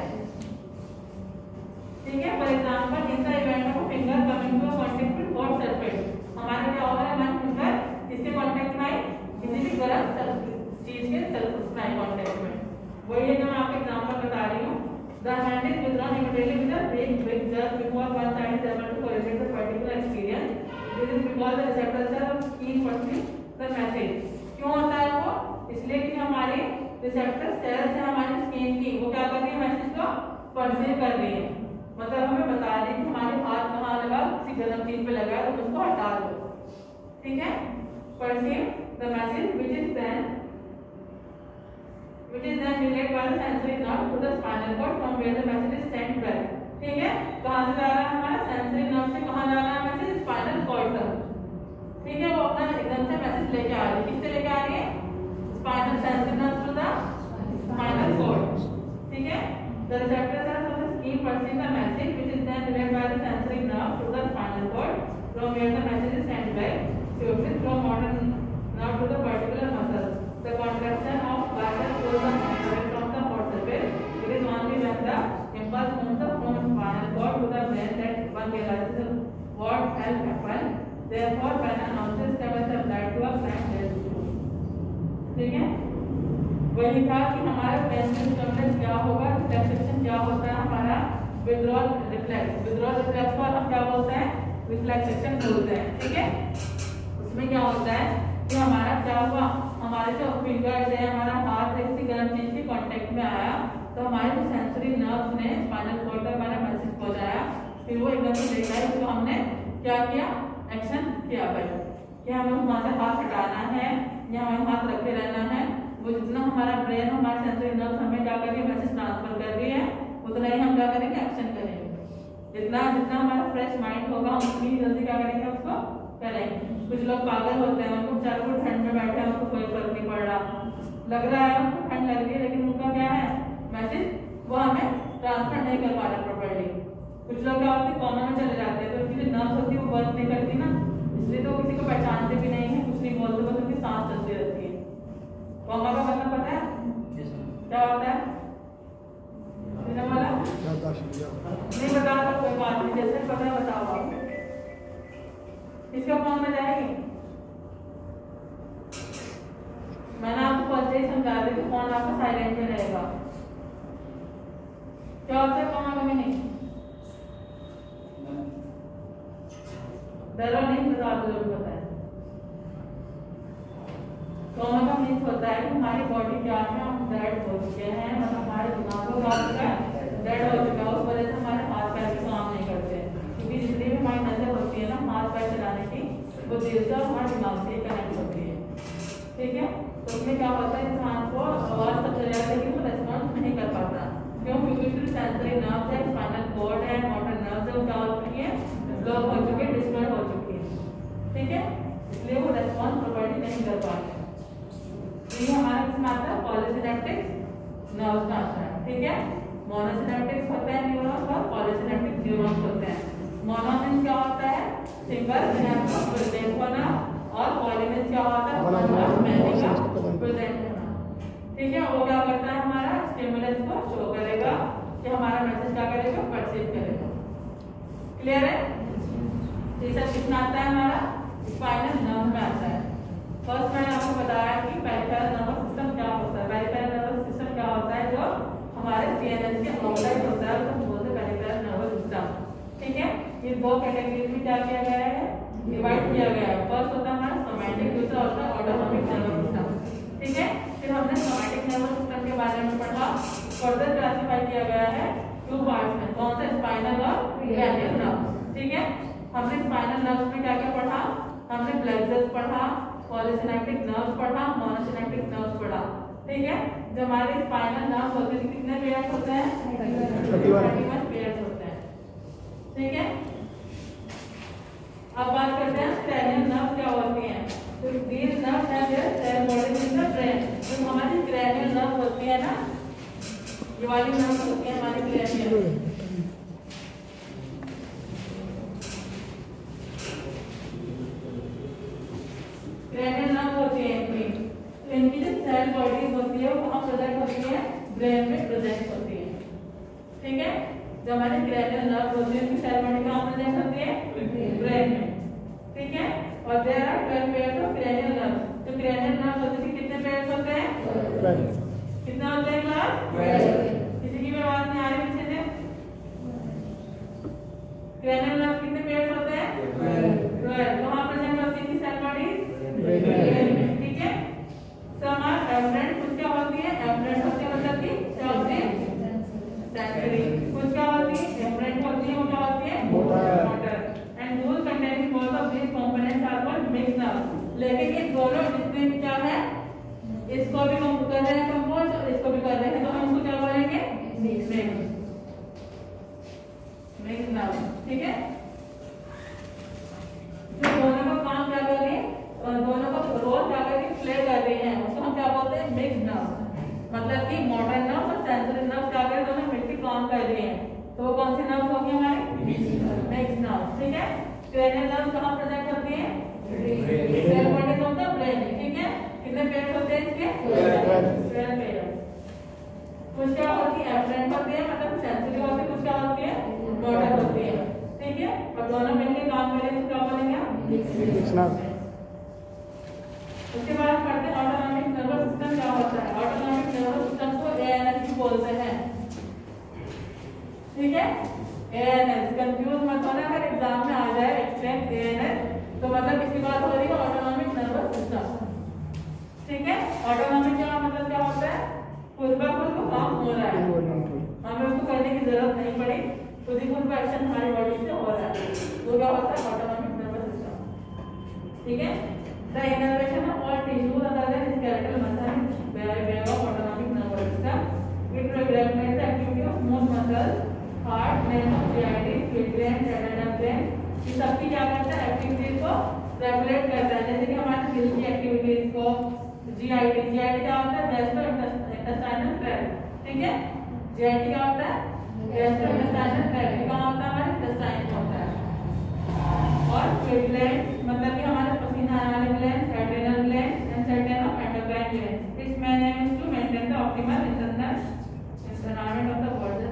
ठीक है, for example in the event of finger coming to a contact with hot surface, हमारे क्या हो रहा है, हमारे फिंगर इसके कांटेक्ट में आई, किसी भी गर्म चीज के सरफेस में कांटेक्ट में, वही है जो मैं आपको एग्जांपल बता रही हूं। The hand is withdrawn immediately with a big big jerk before one side is able to correlate the particular experience. This is because the receptors are keen perceive the message. क्यों होता है वो? इसलिए कि हमारे रिसेप्टर सेल्स है हमारी स्किन की, वो क्या कर रही है, मैसेज को परसीव कर रही है, मतलब हमें बता रही है कि हमारे हाथ कहाँ लगा, किसी गलत चीज पे लगा है तो उसको हटा दो। ठीक है, perceive the message which is then which is then relayed by the sensory nerve to the spinal cord from where the message is sent back. ठीक है, कहाँ से जा रहा है हमारा, सेंसरी नर्व से कहाँ जा रहा है मैसेज, स्पाइनल कॉर्ड तक। ठीक है, वो अपना एकदम से मैसेज लेके आ रही है, किससे लेके आ रही है, spinal sensory nerve to the spinal cord. ठीक है, the receptors are from the skin perceive the message which is then relayed by the sensory nerve to the spinal cord from where the message is sent back swiftly from motor nerve to the particular muscle. The contraction of bicep pulls the mind away from the hot surface. It is only when the impulse moves from spinal cord to the brain that one realizes what has happened. Therefore, when an ounces step is applied to a plant health tissue. ठीक है, वही था कि हमारा पेनिस स्टिमुलस क्या होगा, रिफ्लेक्सेशन क्या होता है, हमारा विड्रॉल रिफ्लेक्स, विड्रॉल रिफ्लेक्स को हम क्या बोलते हैं, रिफ्लेक्सेशन बोलते हैं। ठीक है, उसमें क्या होता है कि हमारा क्या हुआ, हमारे जो फिंगर्स है, हमारा हाथ है, किसी गर्म चीज के कांटेक्ट में आया तो हमारे जो सेंसरी नर्व्स ने स्पाइनल कॉर्ड पर हमारा मैसेज पहुंचाया, फिर वो एकदम से देखा है, उसको हमने क्या किया, एक्शन किया भाई कि हमें वहां से हाथ हटाना है या हमें हाथ रखे रहना है। वो जितना हमारा ब्रेन, हमारे सेंसरी नर्व्स हमें क्या कर रही है, मैसेज ट्रांसफर कर रही है, उतना ही हम क्या करेंगे, एक्शन करेंगे। जितना जितना हमारा फ्रेश माइंड होगा हम उतनी जल्दी क्या करेंगे, उसको करेंगे। कुछ लोग पागल होते हैं, उनको चारों को ठंड में बैठे हैं, उनको कोई फर्क नहीं पड़ रहा, लग रहा है उनको ठंड लग रही है, लेकिन उनका क्या है, मैसेज वो हमें ट्रांसफर नहीं कर पा रहा प्रॉपर्ली। कुछ लोग क्या होते हैं, कोमा में चले जाते हैं, तो उनकी जो नर्व्स होती है वो वर्क नहीं करती ना, इसलिए तो किसी को पहचानते भी नहीं है, कुछ नहीं बोलते, बस उनकी सांस चलती रहती है। कोमा का मतलब पता है क्या होता है, वाला नहीं बता तो कोई बात नहीं, जैसे पता है बताओ आप, इसका फॉर्म में जाएगी। मैंने आपको फर्स्ट ही समझा दी कि फोन आपका साइलेंट में रहेगा। क्या होता है कौन कमी नहीं, डरो नहीं, बता दो जरूर पता है। कोमा का मीन्स होता है कि हमारी बॉडी क्या है, हम डेड हो चुके हैं, मतलब हमारे दिमाग को क्या डेड हो चुका है, उस वजह से हमारे हाथ पैर भी काम नहीं करते, क्योंकि जितनी भी हमारी नजर होती है ना हाथ पैर चलाने की, वो दिल से और हमारे दिमाग से कनेक्ट होती है। ठीक है, तो उसमें क्या होता है, इंसान को आवाज तक चले जाता है कि वो रेस्पॉन्स नहीं कर पाता, क्यों, क्योंकि जो सेंसरी नर्व्स है, स्पाइनल कॉर्ड है, मोटर नर्व्स है, वो क्या हो चुकी है, ब्लॉक हो चुकी है, डिस्टर्ब हो चुकी है। ठीक है, इसलिए वो रेस्पॉन्स प्रोवाइड नहीं कर पाते। ये हमारा किसमें आता है, पॉलीसिनेप्टिक नर्व्स में आता है। ठीक है, मोनोसिनेप्टिक्स होते हैं न्यूरॉन्स और पॉलीसिनेप्टिक न्यूरॉन्स होते हैं। मोनो मींस क्या होता है, सिंगल सिनेप्टिक प्रेजेंट होना, और पॉली मींस क्या होता है, मैनी का प्रेजेंट होना। ठीक है, वो क्या करता है, हमारा स्टिमुलस को शो करेगा कि हमारा मैसेज क्या करेगा, परसीव करेगा। क्लियर है? तीसरा कितना आता है, हमारा स्पाइनल नर्व में आता है। फर्स्ट मैंने आपको बताया कि पेरिफेरल नर्वस सिस्टम क्या होता है। पेरिफेरल नर्वस सिस्टम क्या होता है, जो हमारे सीएनएस के आउटसाइड होता है, उसको बोलते हैं पेरिफेरल नर्वस सिस्टम। ठीक है, ये दो कैटेगरीज में क्या किया गया है, डिवाइड किया गया है। फर्स्ट होता है हमारा सोमैटिक, दूसरा होता है ऑटोनॉमिक नर्वस सिस्टम। ठीक है, फिर हमने सोमैटिक नर्वस सिस्टम के बारे में पढ़ा, फर्दर क्लासिफाई किया गया है टू पार्ट्स में, कौन सा, स्पाइनल और क्रैनियल नर्व। ठीक है, हमने स्पाइनल नर्व्स में क्या क्या पढ़ा, हमने प्लेक्सस पढ़ा, पॉलीसिनेप्टिक नर्व्स पढ़ा, मोनोसिनेप्टिक नर्व्स पढ़ा। ठीक है, जो हमारे स्पाइनल नर्व होते हैं कितने पेयर्स होते हैं? इकतीस पेयर्स होते हैं। ठीक है, अब बात करते हैं क्रैनियल नर्व क्या होती हैं। तो these nerves have their cell bodies in the brain. जो हमारी क्रैनियल नर्व होती है ना, ये वाली नर्व होती है हमारी क्रैनियल। क्रैनियल नर्व होती है इनकी, तो इनकी जो सेल बॉडीज होती है वो कहाँ प्रेजेंट होती है? ब्रेन में प्रेजेंट होती है। ठीक है, जो हमारी क्रैनियल नर्व होती है उनकी सेल बॉडी कहाँ प्रेजेंट होती है? ब्रेन में। ठीक है, और there are twelve pairs of cranial nerve. तो क्रैनियल नर्व होते हैं कितने पेयर्स होते हैं? कितने होते हैं क्लास? किसी की भी आवाज नहीं आ रही पीछे से? क्रैनियल नर्व कितने पेयर्स होते हैं? ट्वेल्व। कहाँ प्रेजेंट होती है इनकी सेल बॉडी? ब्रेन में। ठीक है, सम आर एब्रेंट। कुछ क्या होती है? एब्रेंट होती है मतलब कि सेंसरी। कुछ क्या होती है? एब्रेंट होती है, वो क्या होती है? Motor. And those containing both of these components are called mixed nerve. लेकिन ये दोनों जितने भी क्या है, इसको भी हम कर रहे हैं कंपोज और इसको भी कर रहे हैं, तो हम इसको क्या बोलेंगे? Mixed mixed nerve. ठीक है, तो दोनों का काम क्या कर रही है, दोनों का रोल क्या कर रही है, प्ले कर रही है, उसको हम क्या बोलते हैं? Mixed nerve. मतलब कि मोटर नर्व और सेंसरी नर्व क्या कर रहे हैं, दोनों मिलकर काम कर रही हैं। तो वो कौन सी नर्व होगी हमारी? Mixed nerve. ठीक है, क्रैनियल नर्व कहाँ प्रेजेंट होती है? Cell bodies of the brain. ठीक है, कितने पेयर्स होते हैं इसके? Twelve pairs. कुछ क्या होती है? एब्रेंट होती है, मतलब सेंसरी होती है, कुछ क्या होती है? मोटर होती है। ठीक है, और दोनों मिलकर काम करें तो क्या बोलेंगे? Mixed nerve. उसके बाद पढ़ते हैं ऑटोनॉमिक नर्वस सिस्टम क्या होता है। ऑटोनॉमिक नर्वस सिस्टम को एएनएस बोलते हैं। ठीक है, एएनएस कंफ्यूज मत होना, अगर एग्जाम में आ जाए एक्सप्लेन एएनएस तो मतलब किसकी बात हो रही है? Autonomic nervous system. ठीक है, ऑटोनॉमिक क्या मतलब क्या होता है? खुद ब खुद को काम हो रहा है, हमें उसको करने की जरूरत नहीं पड़ी, खुद ही खुद का एक्शन हमारी बॉडी से हो रहा है, वो क्या होता है? Autonomic nervous system. ठीक है, the innervation of all tissues other than skeletal muscles by way of autonomic nervous system. It regulates the activity of smooth muscles, heart, brain, G I T, sweat gland, adrenal gland. ये सब क्या करता है? एक्टिविटीज को रेगुलेट करता है। जैसे कि हमारे दिल की एक्टिविटीज को G I T, G I T क्या होता है? Gastrointestinal tract. ठीक है, G I T क्या होता है? Gastrointestinal tract. कहाँ होता है? हमारे इंटेस्टाइन में होता है। और स्वेट ग्लैंड मतलब कि हमारे पसीना आने वाले gland, adrenal gland and certain of endocrine gland. Its main aim is to maintain the optimal internal environment of the body.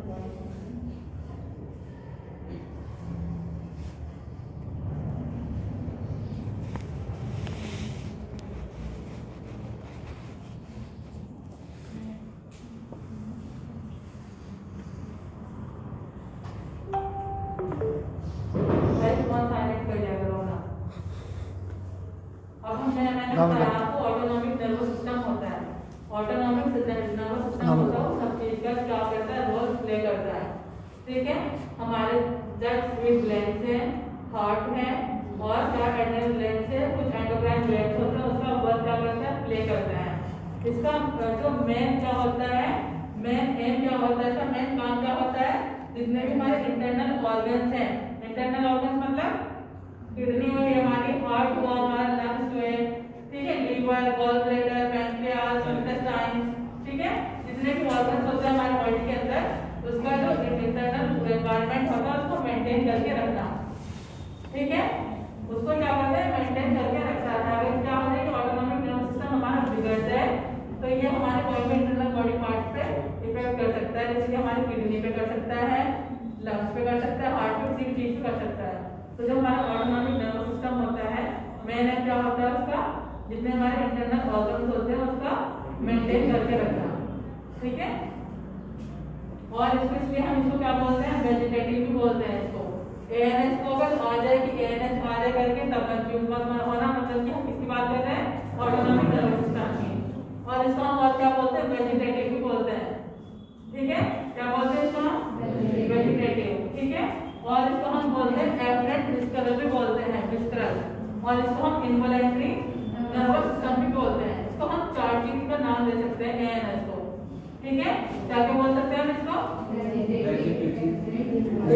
आपको ऑटोनॉमिक नर्वस सिस्टम होता है। ऑटोनॉमिक नर्वस सिस्टम होता है, सब चीज का क्या करता है? रोल प्ले करता है। ठीक है, हमारे जब स्वीट ग्लैंड से, हार्ट है और क्या एड्रेनल ग्लैंड से कुछ एंडोक्राइन ग्लैंड होता है, उसका वर्क क्या करता है? प्ले करता है। इसका जो मेन क्या होता है, मेन एम क्या होता है, इसका मेन काम क्या होता है? जितने भी हमारे इंटरनल ऑर्गन्स हैं, इंटरनल ऑर्गन्स मतलब किडनी हुई हमारी, हार्ट हुआ हमारा, लंग्स हुए, ठीक है, liver, gall bladder, pancreas, intestines, ठीक है, जितने भी ऑर्गन्स होते हैं हमारे बॉडी के अंदर, उसका जो इंटरनल एनवायरनमेंट होता है उसको मेंटेन करके रखना। ठीक है, उसको क्या करते हैं? मेंटेन करके रखना है। अगर क्या हो जाए कि ऑटोनॉमिक नर्वस सिस्टम हमारा बिगड़ जाए तो ये हमारे बॉडी में इंटरनल बॉडी पार्ट पे इफेक्ट कर सकता है, जैसे कि हमारी किडनी पे कर सकता है, लंग्स पे कर सकता है, हार्ट पे, किसी भी चीज पे कर सकता है। तो जो हमारा ऑटोनॉमिक नर्वस सिस्टम होता है, मेन क्या होता है उसका? जितने हमारे इंटरनल ऑर्गन्स होते हैं उसका मेंटेन करके रखना। ठीक है, और इसको इसलिए हम इसको क्या बोलते हैं? वेजिटेटिव भी बोलते हैं इसको। एएनएस को अगर आ जाए कि एएनएस आ जाए करके तब कंफ्यूज मत होना, मतलब कि हम किसकी बात कर रहे हैं? ऑटोनॉमिक नर्वस सिस्टम की। और इसको हम और क्या बोलते हैं? वेजिटेटिव भी बोलते हैं। ठीक है, क्या बोलते हैं इसको हम? वेजिटेटिव। ठीक है, और इसको हम बोलते हैं एब्रेंट विस्करल भी बोलते हैं, विस्करल। और इसको हम इनवॉलेंट्री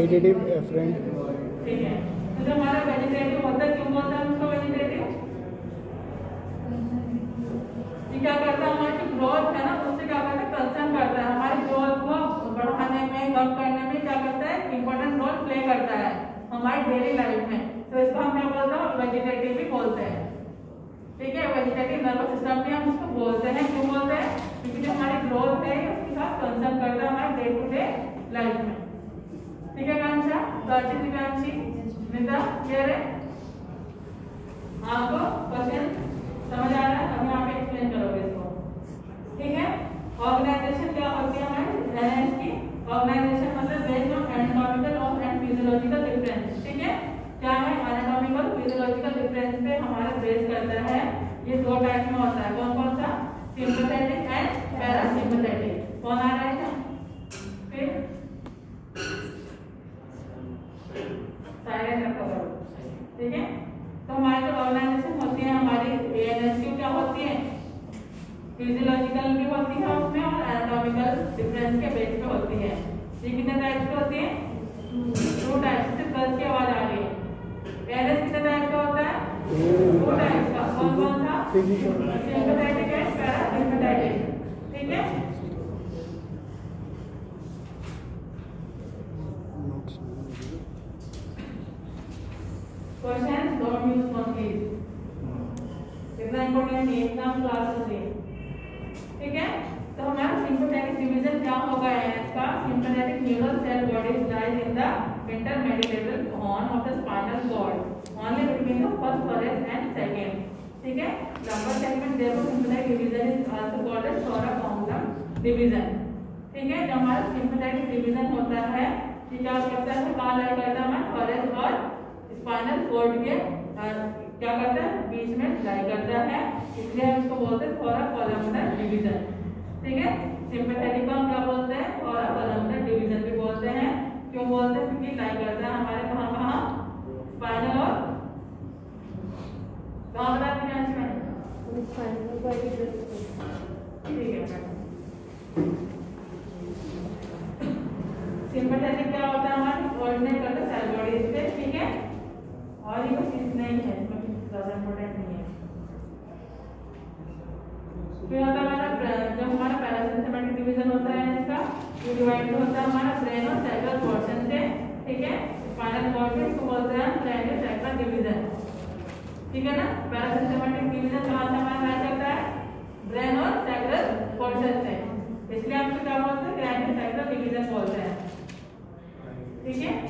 वेजिटेटिव एफरेंट। ठीक है, तो जो हमारा वेजिटेटिव होता है, क्यों बोलते हैं उसको वेजिटेटिव? ये क्या करता है, हमारी जो ग्रोथ है ना उससे क्या करता है, कंसर्न करता है, हमारी ग्रोथ को बढ़ाने में, कम करने में क्या करता है, इंपॉर्टेंट रोल प्ले करता है हमारी डेली लाइफ में। तो इसको हम क्या बोलते हैं, वेजिटेटिव भी बोलते हैं। ठीक है, वेजिटेटिव नर्वस सिस्टम भी हम उसको बोलते हैं। क्यों बोलते हैं? क्योंकि जो हमारी ग्रोथ है उसके साथ कंसर्न करता है हमारे डे टू डे लाइफ में। ठीक है कांक्षा, तो अच्छी दिव्यांशी निदा क्लियर है? आपको क्वेश्चन समझ आ रहा है? अब यहाँ पे एक्सप्लेन करोगे इसको। ठीक है, ऑर्गेनाइजेशन क्या होती है हमारी एनएस की? ऑर्गेनाइजेशन मतलब बेस्ड ऑन एनाटॉमिकल और एंड फिजियोलॉजिकल डिफरेंस। ठीक है, क्या है, एनाटॉमिकल फिजियोलॉजिकल डिफरेंस पे हमारा बेस करता है। ये दो टाइप में होता है, कौन कौन सा? Sympathetic and parasympathetic. कौन आ रहा है क्या? फिर साइलेंट रखो। ठीक है, तो हमारी जो ऑर्गेनाइजेशन होती है हमारी एएनएसक्यू क्या होती है, फिजियोलॉजिकल भी होती है उसमें और एनाटॉमिकल डिफरेंस के बेस पे होती है। ये कितने टाइप की होती है? दो टाइप से। गर्ल्स की आवाज आ रही है। एएनएस कितने टाइप का होता है? दो टाइप का। कौन कौन सा? Sympathetic and parasympathetic. ठीक है, question don't use phone please. कितना इंपॉर्टेंट है, एग्जाम क्लास होती है। ठीक है, तो हमारा सिंपैथेटिक डिवीजन क्या होगा एएनएस का? Sympathetic neural cell bodies lies in the intermediate horn of the spinal cord only between the first thorax and second. ठीक है, lumbar segment therefore sympathetic division is also called as thoracoculum division. ठीक है, जो हमारा sympathetic division होता है ये क्या करता है, कहाँ लाई करता है, thorax और spinal cord के क्या करता है, बीच में लाई करता है, इसलिए हम इसको बोलते हैं thoracolumnar division. ठीक है, sympathetic को हम क्या बोलते हैं, thoracolumnar division भी बोलते हैं। क्यों बोलते हैं? क्योंकि लाई करता है हमारे कहाँ कहाँ, स्पाइनल और कहाँ बताते हैं आज में स्पाइनल बॉडी। ठीक है, सिंपैथेटिक क्या होता है, हमारी कोऑर्डिनेट करता है सेल बॉडी पे। ठीक है, और ये कुछ चीज नहीं है, इसमें ज्यादा इंपॉर्टेंट नहीं है। फिर होता है हमारा जो हमारा पैरासिम्पैथेटिक डिवीजन होता है इसका, ये डिवाइड होता है हमारा ब्रेन और सैक्रल पोर्शन से। ठीक है, स्पाइनल कॉर्ड के इसको बोलते हैं ब्रेन और सैक्रल डिवीजन। ठीक है ना, पैरासिम्पैथेटिक डिवीजन कहाँ से हमारा लाई करता है, ब्रेन और सैक्रल पोर्शन से, इसलिए हम इसको क्या बोलते हैं, ब्रेन और सैक्रल डिवीजन बोलते हैं। ठीक है,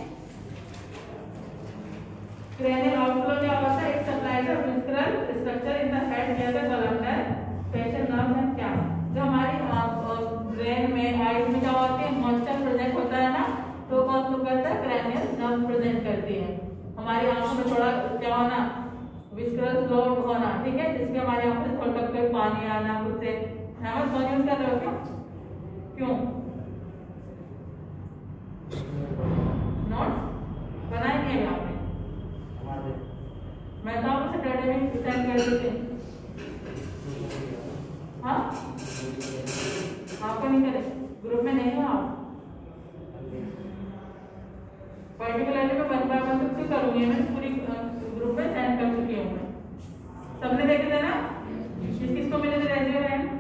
cranial outflow क्या होता है, एक सप्लाई का visceral structure in the head near the columnar facial nerve and क्या, जो हमारी ब्रेन में आईज में क्या होती है, मॉइस्चर प्रेजेंट होता है ना, तो कौन सा करता है, cranial nerve प्रेजेंट करती है। हमारी आंखों में थोड़ा क्या होना, visceral flow होना। ठीक है, जिसके हमारी आंखों से थोड़ा थोड़ा पानी आना, उससे हम फोन यूज कर रहे हो क्या? क्यों? नोट्स बनाएंगे यहाँ पे, मैं तो आपको सैटरडे में सेंड कर देते। हाँ, आपको नहीं करे, ग्रुप में नहीं हो आप। पर्टिकुलरली मैं वन बाय वन सबसे करूंगी, मैं पूरी ग्रुप में सेंड कर चुकी हूँ। मैं सबने देखे थे ना, किस किस को मिले थे रेज योर हैंड,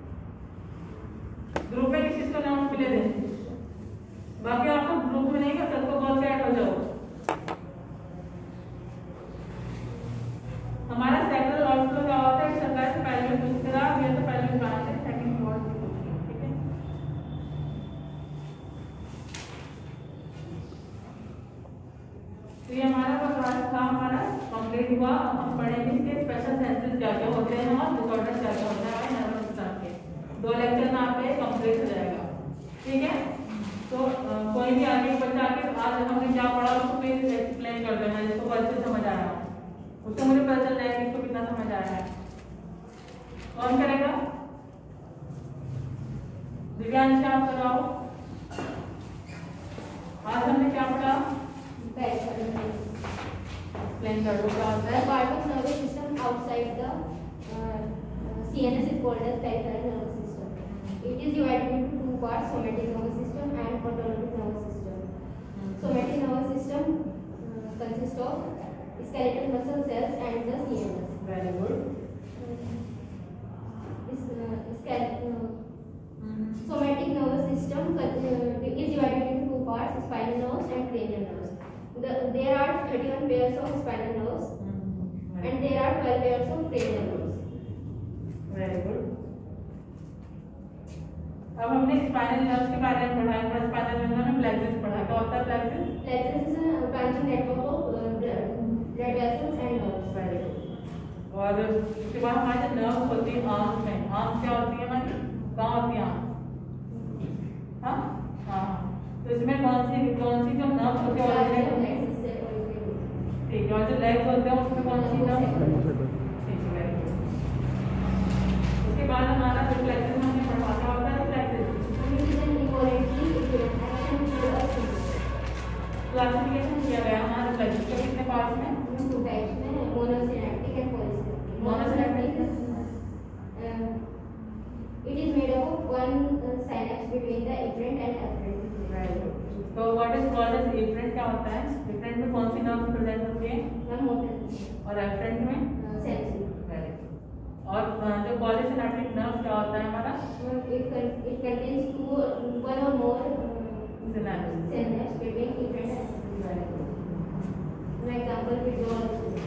ग्रुप में किस किस को नाम मिले थे? बाकी आपको ग्रुप में नहीं कर, सबको कॉल से ऐड हो जाओ। हमारा सैक्रल आउटफ्लो क्या होता है, सप्लाई से पहले दूसरा या तो पहले ब्रांच है, सेकंड फोर्थ। ठीक है, तो ये हमारा क्लास था, हमारा कंप्लीट हुआ। हम पढ़ेंगे इसके स्पेशल सेंसेस क्या क्या होते हैं और डिसऑर्डर क्या क्या होता है नर्वस सिस्टम के। दो लेक्चर में आपके कंप्लीट हो जाएगा। ठीक है, तो आ, कोई भी आगे बच्चा आके आज हमने क्या पढ़ा उसको प्लीज एक्सप्लेन कर देना, जिसको अच्छे से समझ आया उसको मुझे पता चल जाएगा इसको कितना समझ आया है। कौन करेगा? दिव्यांश, आप कराओ। आज हमने क्या पढ़ा, एक्सप्लेन कर दो क्या होता है। Part of nervous system outside the CNS is called as peripheral nervous system. It is divided into two parts, somatic nervous system and autonomic nervous system. Somatic skeletal muscle cells and the C N S. Very good. This uh, skeletal somatic nervous system uh, is divided into two parts: spinal nerves and cranial nerves. The, there are thirty-one pairs of spinal nerves and there are twelve pairs of cranial nerves. Very good. अब हमने स्पाइनल नर्व्स के बारे में पढ़ा है, स्पाइनल नर्व में प्लेक्सिस पढ़ा। क्या होता है plexus? Plexus is a branching network of uh, blood blood vessels and nerves. Very good. और उसके बाद हमारी जो नर्व्स होती है आर्म्स में, आर्म्स क्या होती है हमारी? कहाँ होती है आर्म्स? हाँ हाँ। तो इसमें कौन सी कौन सी जो नर्व्स होती है? ठीक है। और जो लेग्स होते हैं उसमें कौन सी नर्व? ठीक है। Very good. उसके बाद हमारा जो प्लेक्सिस में हमने पढ़ा क्या होता है प्लेक्सिस? क्लासिफिकेशन किया गया हमारे प्लेक्सिस के कितने पार्ट्स में? Two types में monosynaptic and polysynaptic. Monosynaptic. Uh, it is made up of one uh, synapse between the efferent and afferent. Very good. तो what is called as efferent क्या होता है? एफरेंट में कौन सी नर्व प्रेजेंट होती है? One motor. और एफरेंट में? Sensory. Very good. और जो पॉलीसिनेप्टिक नर्व क्या होता है हमारा? It con it contains two one or more uh, synapse. synapse between efferent and very good. for example withdrawal.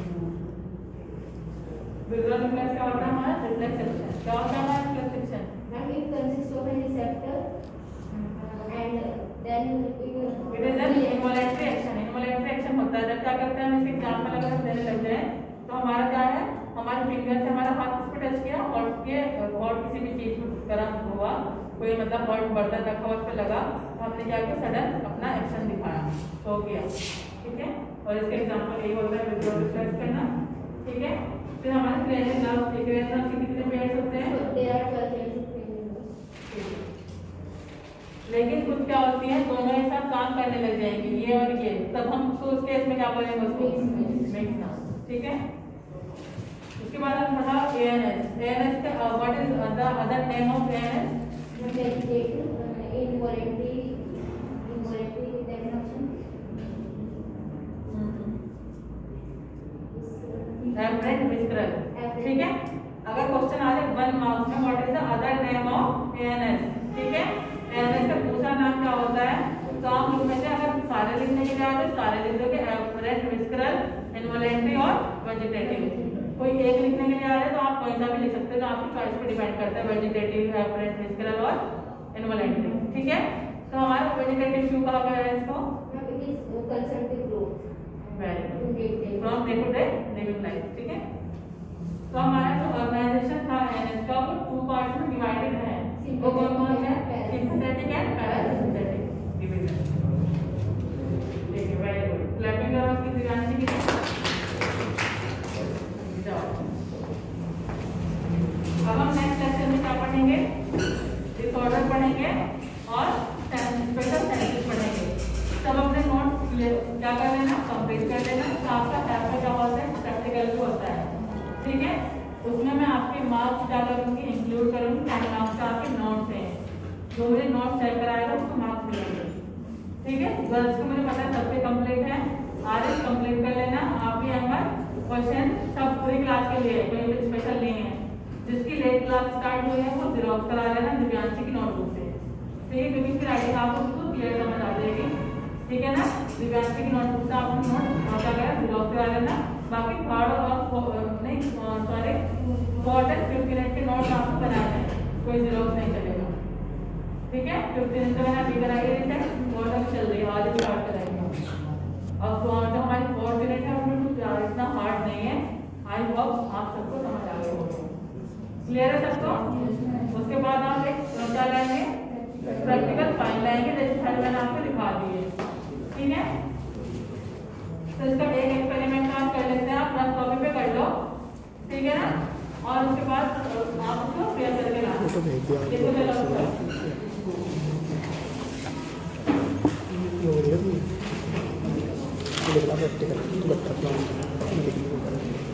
Visual reflex क्या होता है हमारा? Reflex action. क्या होता है हमारा reflex action? And it consists of a receptor uh, and then it it is an involuntary action. Involuntary action होता है जब क्या करते हैं हम इसके एग्जांपल अगर हम देने लग जाए तो हमारा क्या है? हमारे फिंगर से हमारा हाथ इस पे टच किया और के और किसी भी चीज में गर्म हुआ, कोई मतलब हॉट बर्तन रखा हुआ उस पे लगा तो हमने क्या किया? सडन अपना एक्शन दिखाया, शो किया। ठीक है। और इसका एग्जांपल यही होता है विजुअल रिफ्लेक्स करना। ठीक है। फिर हमारे क्रेनियल नर्व क्रेनियल नर्व के कितने पेयर्स होते हैं? there are twelve pairs of cranial nerves. लेकिन कुछ क्या होती है दोनों एक साथ काम करने लग जाएंगे ये और ये, तब हम तो उस केस में क्या बोलेंगे उसको? Mix nerve. ठीक है। उसके बाद हम पढ़ा एएनएस। एएनएस का what is the other name of ANS? Vegetative, uh, involuntary, involuntary deduction. Efferent visceral. ठीक है। अगर क्वेश्चन आ जाए वन मार्क्स में what is the other name of ANS? ठीक है। एएनएस का दूसरा नाम क्या होता है? तो आप लोग में से अगर सारे लिखने के लिए आ रहे सारे लिख दोगे एफरेंट विस्करल, इन्वॉलंटरी और वेजिटेटिव। कोई एक लिखने के लिए आ रहा है तो आप कोई सा भी लिख सकते हो, तो आपकी चॉइस पे डिपेंड करता है वेजिटेटिव, एफरेंट विस्करल और इन्वॉलंटरी। ठीक है। तो हमारा वेजिटेटिव क्यों कहा गया है इसको? Now it is uh, concerned with growth. Very good. In day to day. From day to day living life. ठीक है। तो हमारा जो ऑर्गेनाइजेशन था एएनएस का वो टू पार्ट्स में डिवाइडेड है। वो कौन कौन से हैं? Sympathetic and parasympathetic division. ठीक है। Very good. क्लैपिंग करो आपकी दिव्यांशी की। जाओ। अब हम नेक्स्ट लेक्चर में क्या पढ़ेंगे? डिसऑर्डर पढ़ेंगे और स्पेशल सेंसेस पढ़ेंगे। सब अपने नोट्स क्या कर लेना? कंप्लीट कर लेना। तो आपका चैप्टर क्या होता है? प्रैक्टिकल भी होता है। ठीक है। उसमें मैं आपके मार्क्स क्या करूंगी? इंक्लूड करूंगी। मार्क्स आपके नोट्स हैं, जो मुझे नोट्स चेक कराएगा उसको मार्क्स मिलेंगे। ठीक है। गर्ल्स को मुझे पता है सबसे कंप्लीट है, आरएस कंप्लीट कर लेना। आप भी यहाँ क्वेश्चन सब पूरी क्लास के लिए, कोई स्पेशल नहीं है। जिसकी लेट क्लास स्टार्ट हुई है वो जीरोक्स करा लेना दिव्यांशी की नोटबुक से। ठीक है। क्योंकि फिर आई आपको उसको क्लियर समझ आ जाएगी। ठीक है ना। दिव्यांशी की नोटबुक से आप नोट क्या करें? जीरोक्स करा लेना। बाकी थर्ड और नहीं sorry fourth and fifth unit के नोट्स आपको बनाने हैं, कोई जीरोक्स नहीं चलेगा। ठीक है। फिफ्थ यूनिट का मैंने अभी कराई है, फोर्थ अभी चल रही है, आज स्टार्ट कराएंगे। और जो हमारी फोर्थ यूनिट है उसमें कुछ इतना हार्ड नहीं है। आई होप आप सबको समझ आ गए होगा। क्लियर है सबको? उसके बाद आप एक क्या लाएंगे? प्रैक्टिकल फाइल लाएंगे, जैसे फाइल मैंने आपको दिखा दी है। ठीक है। तो इसका एक एक्सपेरिमेंट आप कर लेते हैं, आप रफ कॉपी पे कर लो। ठीक है ना। और उसके बाद आप उसको शेयर करके लाना। फोटो भेज दिया देखो चलो ये हो रही है प्रैक्टिकल तो बच्चा